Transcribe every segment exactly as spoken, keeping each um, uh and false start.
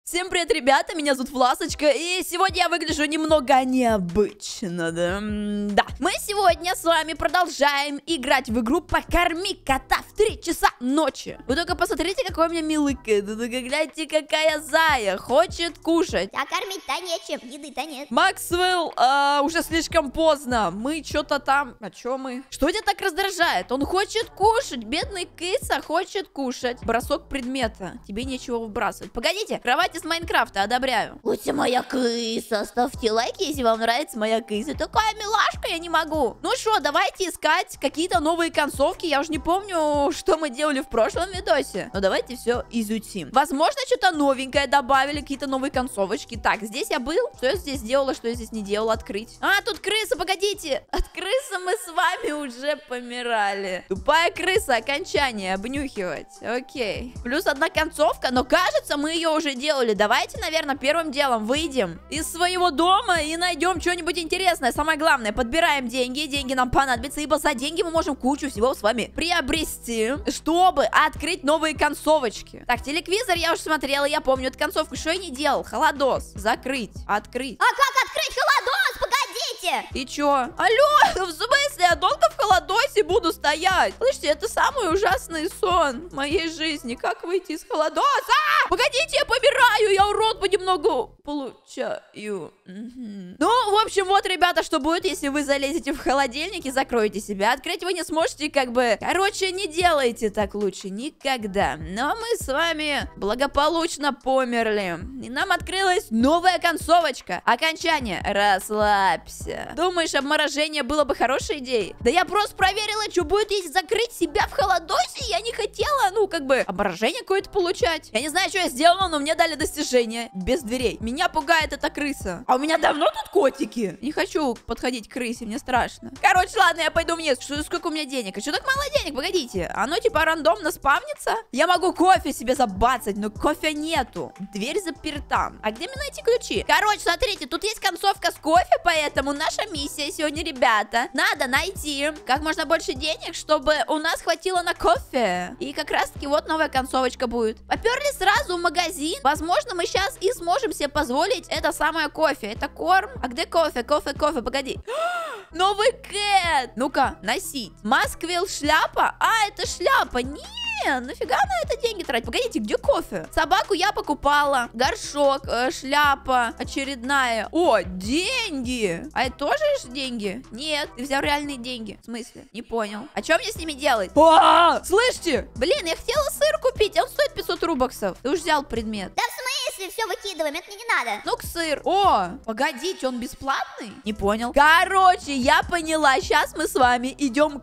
Всем привет, ребята, меня зовут Власочка, и сегодня я выгляжу немного необычно, да? Да. Мы сегодня с вами продолжаем играть в игру «Покорми кота» в три часа ночи. Вы только посмотрите, какой у меня милый кот. Вы только гляньте, какая зая, хочет кушать. А кормить-то нечем, еды-то нет. Максвелл, а, уже слишком поздно. Мы что-то там... А чё мы? Что тебя так раздражает? Он хочет кушать, бедный киса хочет кушать. Бросок предмета. Тебе нечего выбрасывать. Погодите, кровать из Майнкрафта, одобряю. Лучше моя киса. Ставьте лайки, если вам нравится моя киса. Такая милашка, я не могу. Ну что, давайте искать какие-то новые концовки. Я уже не помню, что мы делали в прошлом видосе. Но давайте все изучим. Возможно, что-то новенькое добавили, какие-то новые концовочки. Так, здесь я был. Что я здесь делала, что я здесь не делала? Открыть. А, тут крыса, погодите. От крысы мы с вами уже помирали. Тупая крыса, окончание, обнюхивать. Окей. Плюс одна концовка, но кажется, мы ее уже делали. Давайте, наверное, первым делом выйдем из своего дома и найдем что-нибудь интересное. Самое главное, подбираем деньги. Деньги нам понадобятся, ибо за деньги мы можем кучу всего с вами приобрести, чтобы открыть новые концовочки. Так, телеквизор я уже смотрела, я помню эту концовку. Что я не делал? Холодос. Закрыть. Открыть. А как открыть холодос? Погодите! И чё? Алло, в смысле? Я долго в холодосе буду стоять? Слышите, это самый ужасный сон в моей жизни. Как выйти из холодоса? А! Погодите, я помираю! Я урод понемногу получаю. Угу. Ну, в общем, вот, ребята, что будет, если вы залезете в холодильник и закроете себя. Открыть вы не сможете, как бы... Короче, не делайте так лучше никогда. Но мы с вами благополучно померли. И нам открылась новая концовочка. Окончание. Расслабься. Думаешь, обморожение было бы хорошей идеей? Да я просто проверила, что будет, если закрыть себя в холодосе. Я не хотела, ну, как бы, обморожение какое-то получать. Я не знаю, что я сделала, но мне дали достижение. Без дверей. Меня пугает эта крыса. А у меня давно тут котики. Не хочу подходить к крысе, мне страшно. Короче, ладно, я пойду вниз. Что, сколько у меня денег? А что так мало денег? Погодите. Оно типа рандомно спавнится? Я могу кофе себе забацать, но кофе нету. Дверь заперта. А где мне найти ключи? Короче, смотрите, тут есть концовка с кофе, поэтому наша миссия сегодня, ребята, надо найти как можно больше денег, чтобы у нас хватило на кофе. И как раз-таки вот новая концовочка будет. Поперли сразу в магазин. Возможно, мы сейчас и сможем себе позволить это самое кофе. Это корм. А где кофе? Кофе, кофе, погоди. Новый кэт. Ну-ка, носить. Масквилл шляпа? А, это шляпа. Нет. Нафига на это деньги тратить? Погодите, где кофе? Собаку я покупала. Горшок, э, шляпа очередная. О, деньги. А это тоже ж деньги? Нет, ты взял реальные деньги. В смысле? Не понял. А что мне с ними делать? А, слышите? Блин, я хотела сыр купить, а он стоит пятьсот рубаксов. Ты уж взял предмет. Да в смысле? Все выкидываем, это мне не надо. Ну-ка, сыр. О, погодите, он бесплатный? Не понял. Короче, я поняла. Сейчас мы с вами идем...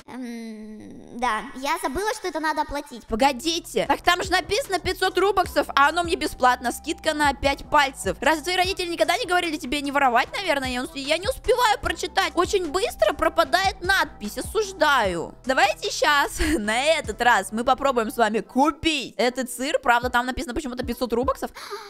Эм, да, я забыла, что это надо оплатить. Погодите. Так там же написано пятьсот рубаксов, а оно мне бесплатно. Скидка на пять пальцев. Разве твои родители никогда не говорили тебе не воровать, наверное? Я, я не успеваю прочитать. Очень быстро пропадает надпись. Осуждаю. Давайте сейчас, на этот раз, мы попробуем с вами купить этот сыр. Правда, там написано почему-то пятьсот рубаксов.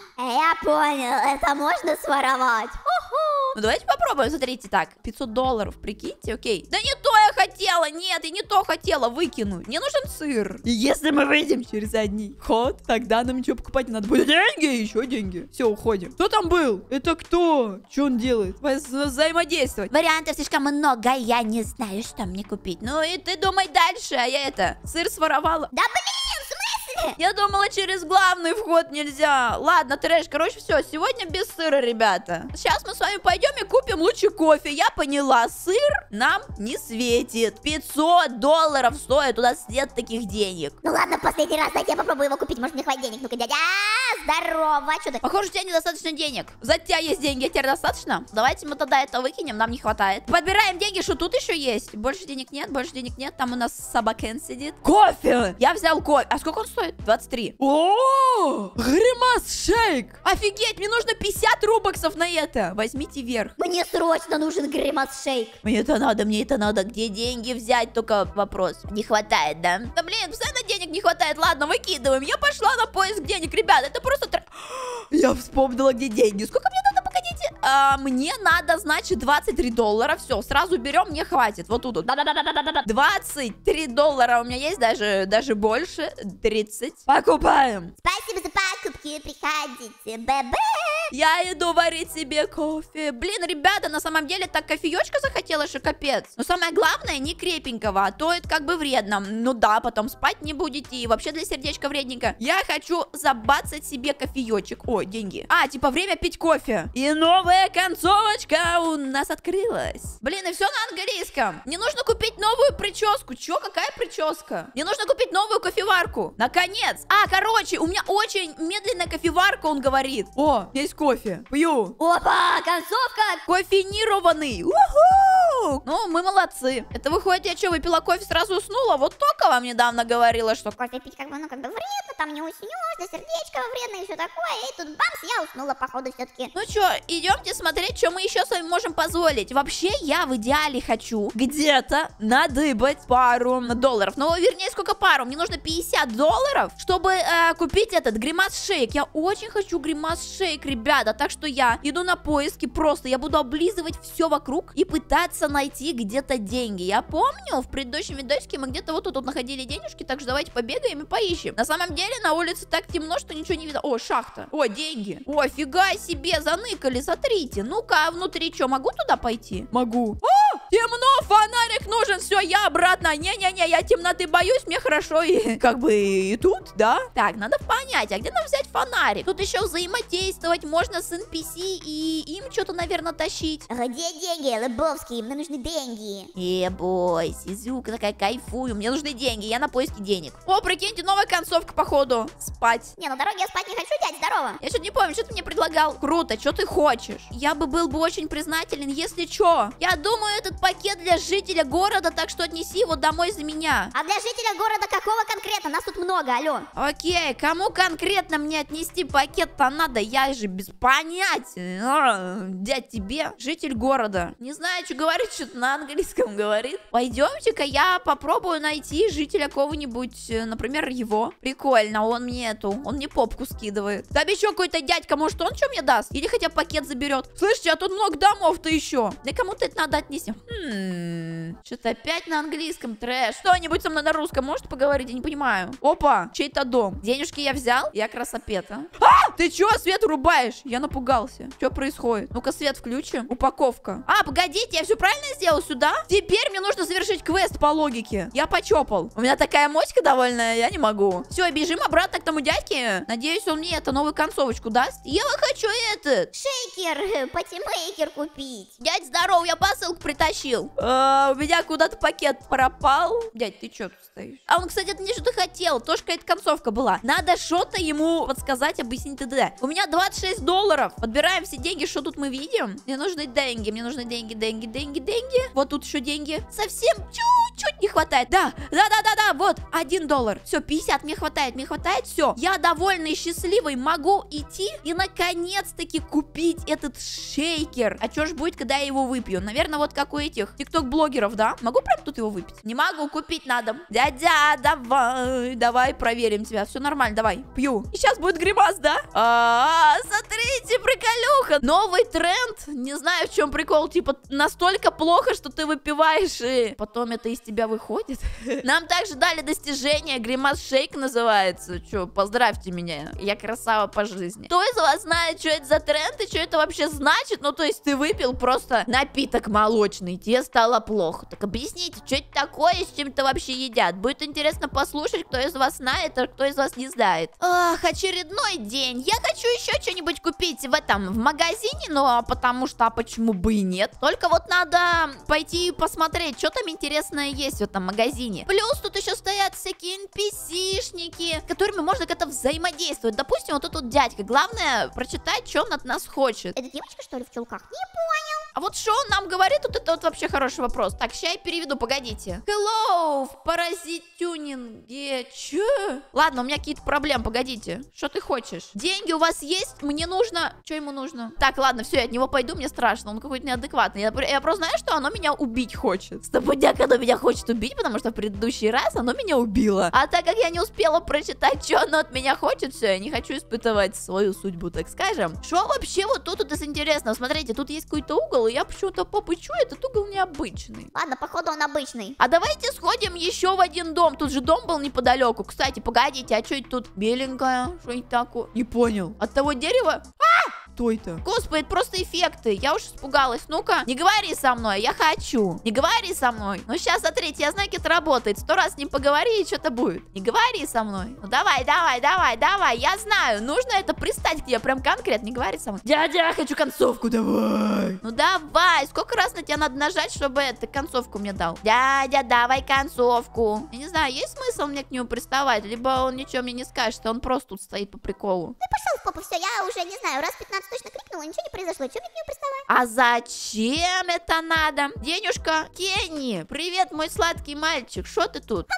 Я понял, это можно своровать. Ну, давайте попробуем. Смотрите, так, пятьсот долларов, прикиньте, окей. Да не то я хотела, нет, я не то хотела выкинуть. Мне нужен сыр. И если мы выйдем через одни ход, тогда нам ничего покупать не надо будет. Деньги, еще деньги. Все, уходим. Кто там был? Это кто? Что он делает? Вза взаимодействовать. Вариантов слишком много, я не знаю, что мне купить. Ну и ты думай дальше, а я это, сыр своровала. Да блин, в смысле? Я думала, через главный вход нельзя. Ладно, трэш, короче, все, сегодня без сыра, ребята. Сейчас мы с вами пойдем и купим лучше кофе. Я поняла, сыр нам не светит. пятьсот долларов стоит, у нас нет таких денег. Ну ладно, последний раз, дайте я попробую его купить, может мне хватит денег. Ну-ка, дядя, здорово, что ты? Похоже, у тебя недостаточно денег. За тебя есть деньги, а тебе достаточно? Давайте мы тогда это выкинем, нам не хватает. Подбираем деньги, что тут еще есть. Больше денег нет, больше денег нет. Там у нас собакен сидит. Кофе! Я взял кофе. А сколько он стоит? двадцать три. О, гримас шейк. Офигеть, мне нужно пятьдесят рубаксов на это. Возьмите вверх. Мне срочно нужен гримас шейк. Мне это надо, мне это надо. Где деньги взять? Только вопрос. Не хватает, да? Да блин, постоянно денег не хватает. Ладно, выкидываем. Я пошла на поиск денег, ребят. Это просто... Я вспомнила, где деньги. Сколько мне надо? Погодите. А, мне надо, значит, двадцать три доллара. Все, сразу берем, мне хватит. Вот тут. Да-да-да-да-да-да. двадцать три доллара у меня есть, даже, даже больше. тридцать. Покупаем. Спасибо за покупки. мальчики, приходите, бебе. Я иду варить себе кофе. Блин, ребята, на самом деле так кофеечка захотела, что капец. Но самое главное, не крепенького, а то это как бы вредно. Ну да, потом спать не будете, и вообще для сердечка вредненько. Я хочу забацать себе кофеечек. Ой, деньги. А, типа время пить кофе. И новая концовочка у нас открылась. Блин, и все на английском. Мне нужно купить новую прическу. Чё, какая прическа? Мне нужно купить новую кофеварку. Наконец. А, короче, у меня очень медленная кофеварка, он говорит. О, есть кофе. Пью. Опа, концовка. Кофенированный. Уху! Ну, мы молодцы. Это выходит, я что, выпила кофе, сразу уснула? Вот только вам недавно говорила, что... Кофе пить как бы, ну, как бы вредно, там не уснешь, да сердечко вредно и все такое. И тут бамс, я уснула, походу, все-таки. Ну что, идемте смотреть, что мы еще с вами можем позволить. Вообще, я в идеале хочу где-то надыбать пару долларов. Ну, вернее, сколько пару? Мне нужно пятьдесят долларов, чтобы э, купить этот гримас-шейк. Я очень хочу гримас-шейк, ребята. Так что я иду на поиски просто. Я буду облизывать все вокруг и пытаться найти где-то деньги. Я помню, в предыдущем видосике мы где-то вот тут вот находили денежки, так что давайте побегаем и поищем. На самом деле, на улице так темно, что ничего не видно. О, шахта. О, деньги. О, фига себе, заныкали, смотрите. Ну-ка, а внутри что, могу туда пойти? Могу. О, темно, фонарик нужен. Все, я обратно. Не-не-не, я темноты боюсь, мне хорошо и как бы и тут, да? Так, надо понять, а где нам взять фонарик? Тут еще взаимодействовать можно с эн пи си и им что-то, наверное, тащить. Где деньги, Лебовский? Мне нужны деньги. Не бойся, Зюка такая кайфую. Мне нужны деньги, я на поиске денег. О, прикиньте, новая концовка, походу. Спать. Не, на дороге я спать не хочу, дядь, здорово. Я что-то не помню, что ты мне предлагал. Круто, что ты хочешь? Я бы был бы очень признателен, если что. Я думаю, этот пакет для жителя города, так что отнеси его домой за меня. А для жителя города какого конкретно? Нас тут много, алло. Окей, кому конкретно мне отнести пакет-то надо? Я же без понятия. А, дядь, тебе? Житель города. Не знаю, что говорит, что-то на английском говорит. Пойдемте-ка я попробую найти жителя кого-нибудь, например, его. Прикольно, он мне эту, он мне попку скидывает. Там еще какой-то дядька, может он что мне даст? Или хотя бы пакет заберет. Слышите, а тут много домов-то еще. Да кому-то это надо отнести. Хм, что-то опять на английском, трэш. Кто-нибудь со мной на русском может поговорить? Я не понимаю. Опа, чей-то дом. Денежки я взял, я красопет, а? А, ты че, свет врубаешь? Я напугался. Что происходит? Ну-ка, свет включим. Упаковка. А, погодите, я все правильно сделал сюда? Теперь мне нужно завершить квест по логике. Я почопал. У меня такая моська довольная, я не могу. Все, бежим обратно к тому дядьке. Надеюсь, он мне это новую концовочку даст. Я хочу этот. Шейкер, патимейкер купить. Дядь, здорово, я посылку притащил. А, у меня куда-то пакет пропал. Дядь, ты что тут стоишь? А он, кстати, это не что-то хотел. Тоже какая-то концовка была. Надо что-то ему подсказать, объяснить т.д. У меня двадцать шесть долларов. Подбираем все деньги, что тут мы видим. Мне нужны деньги, мне нужны деньги, деньги, деньги, деньги. Вот тут еще деньги. Совсем чуть-чуть не хватает. Да, да, да, да, да, вот, один доллар. Все, пятьдесят, мне хватает, мне хватает, все. Я довольный и счастливый могу идти и наконец-таки купить этот шейкер. А что ж будет, когда я его выпью? Наверное, вот как у этих тикток-блогеров, да? Могу прям тут его выпить? Не могу, купить надо. Дядя, давай, давай проверим тебя. Все нормально, давай, пью. И сейчас будет гримас, да? А, смотрите, приколюха. Новый тренд. Не знаю, в чем прикол. Типа, настолько плохо, что ты выпиваешь, и потом это из тебя выходит. Нам также дали достижение. Гримас шейк называется. Че, поздравьте меня. Я красава по жизни. Кто из вас знает, что это за тренд и что это вообще значит? Ну, то есть ты выпил просто напиток молочный, тебе стало плохо. Так объясните, что это такое, с чем-то вообще едят? Будет интересно послушать, кто из вас знает, а кто из вас не знает. Ах, очередной день. Я хочу еще что-нибудь купить в этом, в магазине, но потому что, а почему бы и нет? Только вот надо пойти посмотреть, что там интересное есть в этом магазине. Плюс тут еще стоят всякие эн пи си-шники, с которыми можно как-то взаимодействовать. Допустим, вот тут вот дядька. Главное прочитать, что он от нас хочет. Это девочка, что ли, в чулках? Не понял. А вот что он нам говорит, вот это вот вообще хороший вопрос. Так, сейчас я переведу, погодите. Hello, в паразитюнинге. Че? Ладно, у меня какие-то проблемы, погодите. Что ты хочешь? Деньги у вас есть? Мне нужно... Что ему нужно? Так, ладно, все, я от него пойду, мне страшно. Он какой-то неадекватный. Я, я просто знаю, что оно меня убить хочет. Стопудяк, оно меня хочет убить, потому что в предыдущий раз оно меня убило. А так как я не успела прочитать, что оно от меня хочет, все, я не хочу испытывать свою судьбу, так скажем. Что вообще вот тут вот из интересного? Смотрите, тут есть какой-то угол, угол, и я почему-то попычу, этот угол необычный. Ладно, походу он обычный. А давайте сходим еще в один дом. Тут же дом был неподалеку. Кстати, погодите, а что это тут беленькое? Что это такое? Не понял. От того дерева? А! Что это? Господи, это просто эффекты. Я уж испугалась. Ну-ка, не говори со мной, я хочу. Не говори со мной. Ну сейчас, смотрите, я знаю, как это работает. Сто раз с ним поговори, и что-то будет. Не говори со мной. Ну давай, давай, давай, давай. Я знаю, нужно это пристать к тебе. Прям конкретно, не говори со мной. Дядя, я хочу концовку, давай. Ну давай, сколько раз на тебя надо нажать, чтобы ты концовку мне дал? Дядя, давай концовку. Я не знаю, есть смысл мне к нему приставать? Либо он ничего мне не скажет, он просто тут стоит по приколу. Ну пошел в попу, все, я уже не знаю, раз пятнадцать точно крикнула, ничего не произошло. Чего мне к нему приставать? А зачем это надо? Денюшка, Кенни, привет, мой сладкий мальчик, что ты тут?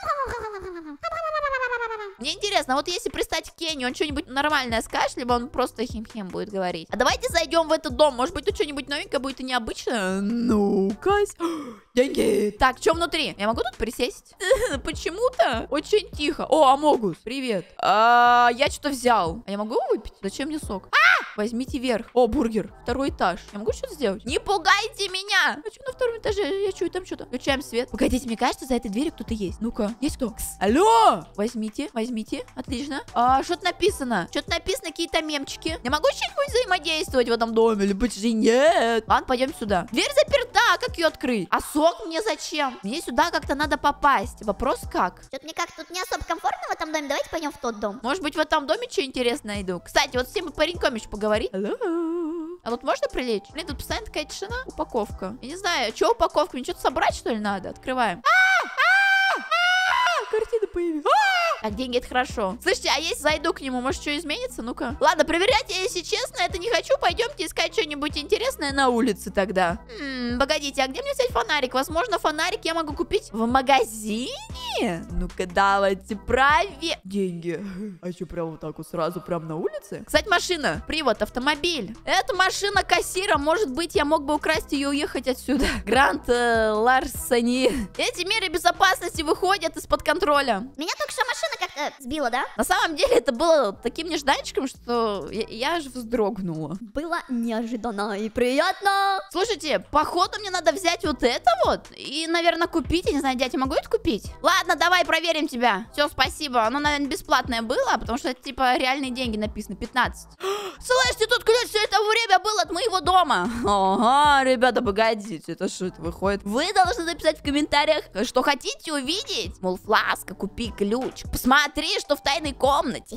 Мне интересно, вот если пристать к Кенни, он что-нибудь нормальное скажет, либо он просто хим-хим будет говорить? А давайте зайдем в этот дом, может быть тут что-нибудь новенькое будет и необычное? Ну-ка. Деньги. Так, что внутри? Я могу тут присесть? Почему-то очень тихо. О, Амогус, привет. А, я что-то взял. А я могу его выпить? Зачем мне сок? А! Возьмите верх. О, бургер. Второй этаж. Я могу что-то сделать? Не пугайте меня! А что на втором этаже? Я чую там что-то. Включаем свет. Погодите, мне кажется, за этой дверью кто-то есть. Ну-ка, есть кто? Кс. Алло! Возьмите, возьмите. Отлично. А, что-то написано. Что-то написано, какие-то мемчики. Я могу что-нибудь взаимодействовать в этом доме? Или почти нет? Ладно, пойдем сюда. Дверь заперта. Как ее открыть? А сок мне зачем? Мне сюда как-то надо попасть. Вопрос как? Что-то мне как-то тут не особо комфортно в этом доме. Давайте пойдем в тот дом. Может быть, в этом доме что интересное найду? Кстати, вот с теми пареньками еще поговорить. Hello. А вот можно прилечь? Блин, тут постоянно такая тишина. Упаковка. Я не знаю, что упаковка? Мне что-то собрать, что ли, надо? Открываем. Картина появилась. Так, деньги, это хорошо. Слушайте, а если зайду к нему, может, что изменится? Ну-ка. Ладно, проверять я, если честно, это не хочу. Пойдемте искать что-нибудь интересное на улице тогда. М-м, погодите, а где мне взять фонарик? Возможно, фонарик я могу купить в магазине? Ну-ка, давайте проверь. Деньги. А что, прям вот так вот сразу, прям на улице? Кстати, машина. Привод, автомобиль. Это машина кассира. Может быть, я мог бы украсть ее и уехать отсюда. Грант э, Ларсони. Эти меры безопасности выходят из-под контроля. Меня только что машина как-то сбила, да? На самом деле это было таким нежданчиком, что я, я аж вздрогнула. Было неожиданно и приятно. Слушайте, походу мне надо взять вот это вот и, наверное, купить. Я не знаю, дядя, могу это купить? Ладно, давай проверим тебя. Все, спасибо. Оно, наверное, бесплатное было, потому что это, типа, реальные деньги написано. пятнадцать. Слышите, тут ключ все это время был от моего дома. Ага, ребята, погодите. Это что это выходит? Вы должны написать в комментариях, что хотите увидеть. Мол, Фласка, купи ключ. Посмотри, что в тайной комнате.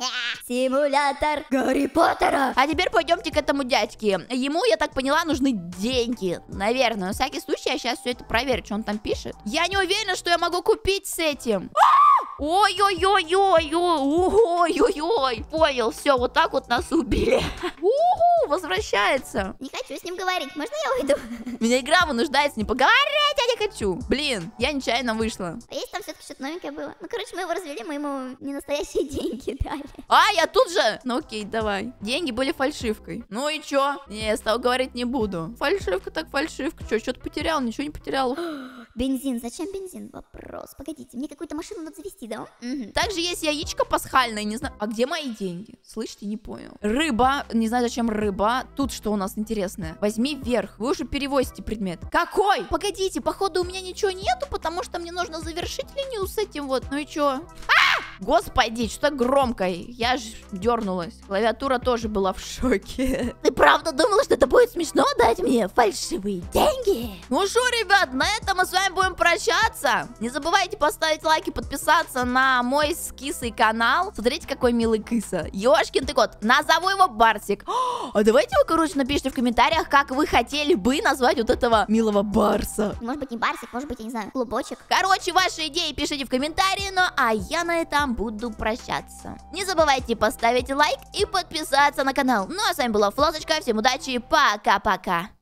Симулятор Гарри Поттера. А теперь пойдемте к этому дядьке. Ему, я так поняла, нужны деньги. Наверное. На всякий случай я сейчас все это проверю, что он там пишет. Я не уверена, что я могу купить с этим. Ой-ой-ой-ой-ой, ой-ой-ой. Понял, все, вот так вот нас убили. Уху, возвращается. Не хочу с ним говорить, можно я уйду? Меня игра вынуждает с ним поговорить, я не хочу. Блин, я нечаянно вышла. А если там все-таки что-то новенькое было? Ну, короче, мы его развели, мы ему не настоящие деньги дали. А, я тут же? Ну окей, давай. Деньги были фальшивкой. Ну и чё? Не, я с тобой говорить не буду. Фальшивка так фальшивка. Чё, что-то потерял? Ничего не потерял. Бензин, зачем бензин? Вопрос. Погодите, мне какую-то машину надо завести, да? Угу. Также есть яичко пасхальное, не знаю. А где мои деньги? Слышите, не понял. Рыба, не знаю, зачем рыба. Тут что у нас интересное? Возьми вверх. Вы уже перевозите предмет. Какой? Погодите, походу у меня ничего нету, потому что мне нужно завершить линию с этим вот. Ну и чё? А! Господи, что громко. Я ж дернулась. Клавиатура тоже была в шоке. Ты правда думала, что это будет смешно дать мне фальшивые деньги? Ну что, ребят, на этом мы с вами будем прощаться. Не забывайте поставить лайк и подписаться на мой с кисой канал. Смотрите, какой милый киса. Ёшкин ты кот. Назову его Барсик. А давайте вы, короче, напишите в комментариях, как вы хотели бы назвать вот этого милого Барса. Может быть, не Барсик, может быть, я не знаю, клубочек. Короче, ваши идеи пишите в комментарии, ну а я на этом буду прощаться. Не забывайте поставить лайк и подписаться на канал. Ну а с вами была Флосочка. Всем удачи, пока-пока.